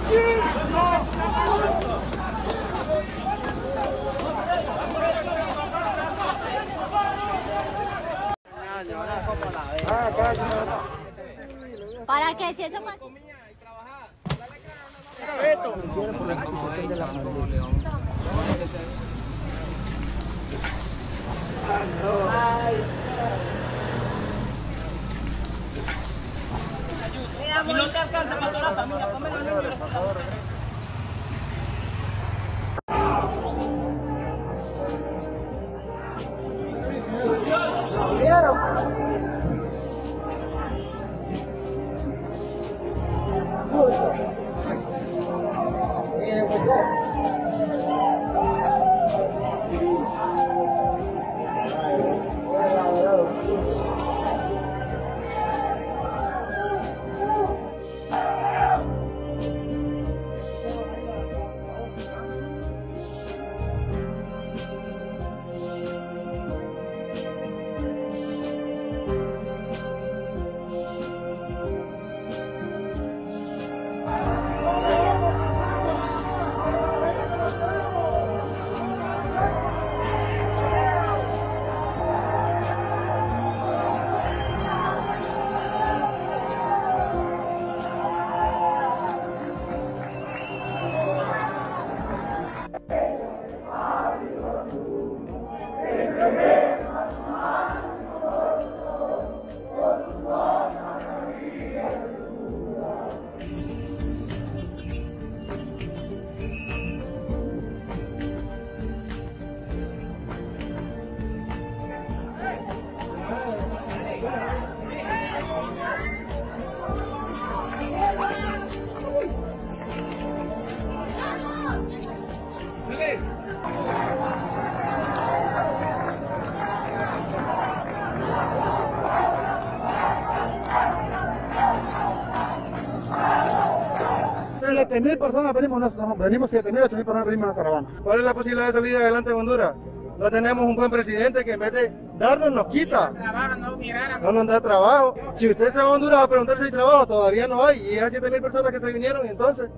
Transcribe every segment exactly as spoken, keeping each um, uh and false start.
¿Para qué? Si eso pasa. Y no te alcanza para toda la familia, come la niña, por favor. siete mil personas venimos, no, venimos siete mil, ocho mil personas venimos en la caravana. ¿Cuál es la posibilidad de salir adelante en Honduras? No tenemos un buen presidente que en vez de darnos nos quita. No nos da trabajo. Si usted se va a Honduras a preguntar si hay trabajo, todavía no hay. Y esas siete mil personas que se vinieron, y entonces...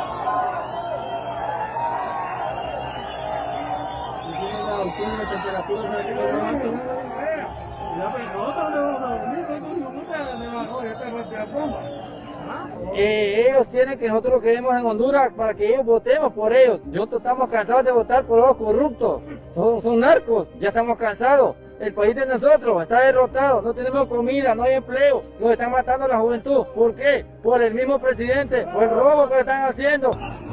Eh, ellos quieren que nosotros lo quedemos en Honduras para que ellos votemos por ellos. Nosotros estamos cansados de votar por los corruptos. Son, son narcos, ya estamos cansados. El país de nosotros está derrotado, no tenemos comida, no hay empleo. Nos están matando a la juventud. ¿Por qué? Por el mismo presidente, por el robo que están haciendo.